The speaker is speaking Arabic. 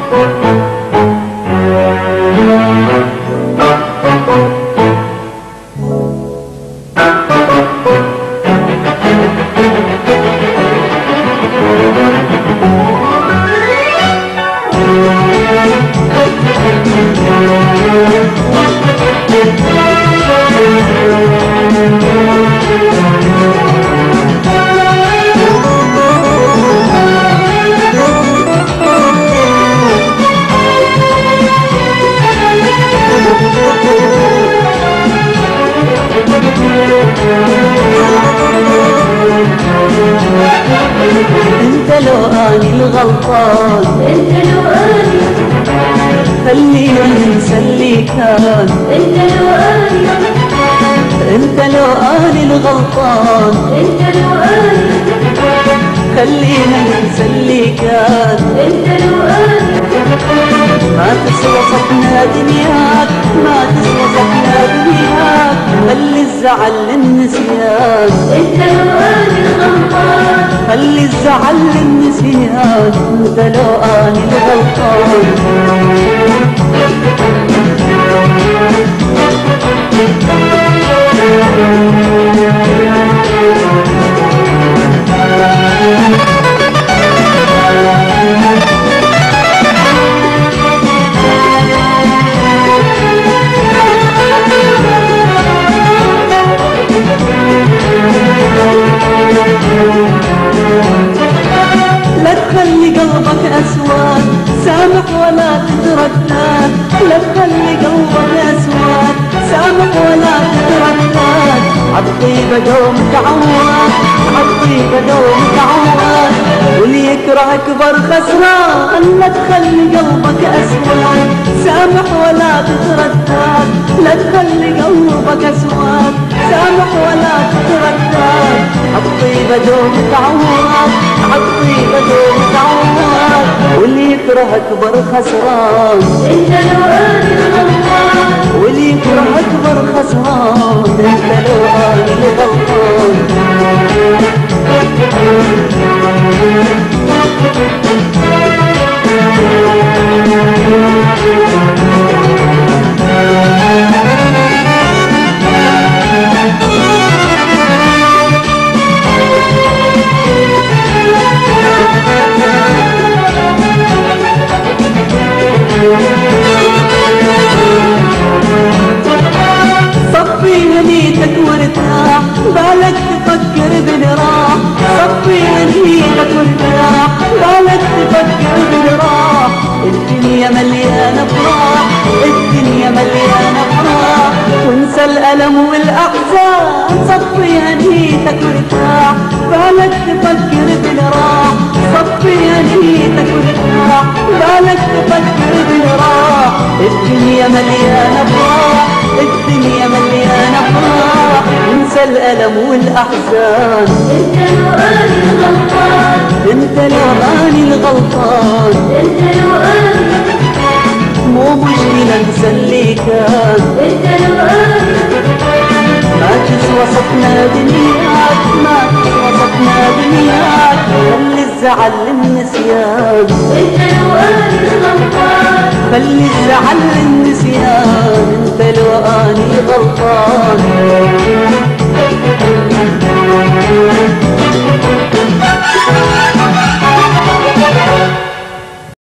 انت لو اني الغلطان، انت لو اني خلينا ننسى اللي كان. انت لو اني انت لو اني الغلطان، انت لو اني خلينا ننسى اللي كان. انت لو اني ما تسوى صفنا دنياك، ما تسوى صفنا دنياك، خلي الزعل للنسيان. انت لو اني الغلطان، خلي الزعل للنسيان. انت لو اني الغلطان. لا تخلي قلبك أسود، سامح ولا تتردد. لا تخلي قلبك أسود، سامح ولا تتردد. عالطيبة دوم تعود، عالطيبة دوم تعود، واللي يكره أكبر خسران. لا تخلي قلبك أسود، سامح ولا تتردد. لا تخلي قلبك أسود، سامح ولا تتردد. عالطيبة دوم تعود، عالطيبة دوم تعود، واللي يكره أكبر خسران. انت لو اني الغلطان، واللي يكره أكبر خسران. انت لو اني الغلطان. صفي نيتك وارتاح، بالك تفكر بالراح. صفي نيتك وارتاح، بالك تفكر بالراح. الدنيا مليانة افراح، الدنيا مليانة افراح، وانسى الألم والأحزان. صفي نيتك وارتاح، بالك تفكر بالراح. صفي نيتك وارتاح، بالك تفكر بالراح. الدنيا مليانة افراح، الدنيا مليانة افراح، انسى الألم والأحزان. انت لو اني الغلطان، انت لو اني الغلطان. انت لو اني مو مشكلة انسى اللي كان. انت لو اني ما تسوى صفنا دنياك، ما تسوى صفنا دنياك، خلي الزعل للنسيان. انت لو اني الغلطان، خلي الزعل للنسيان. انت لو اني غلطان.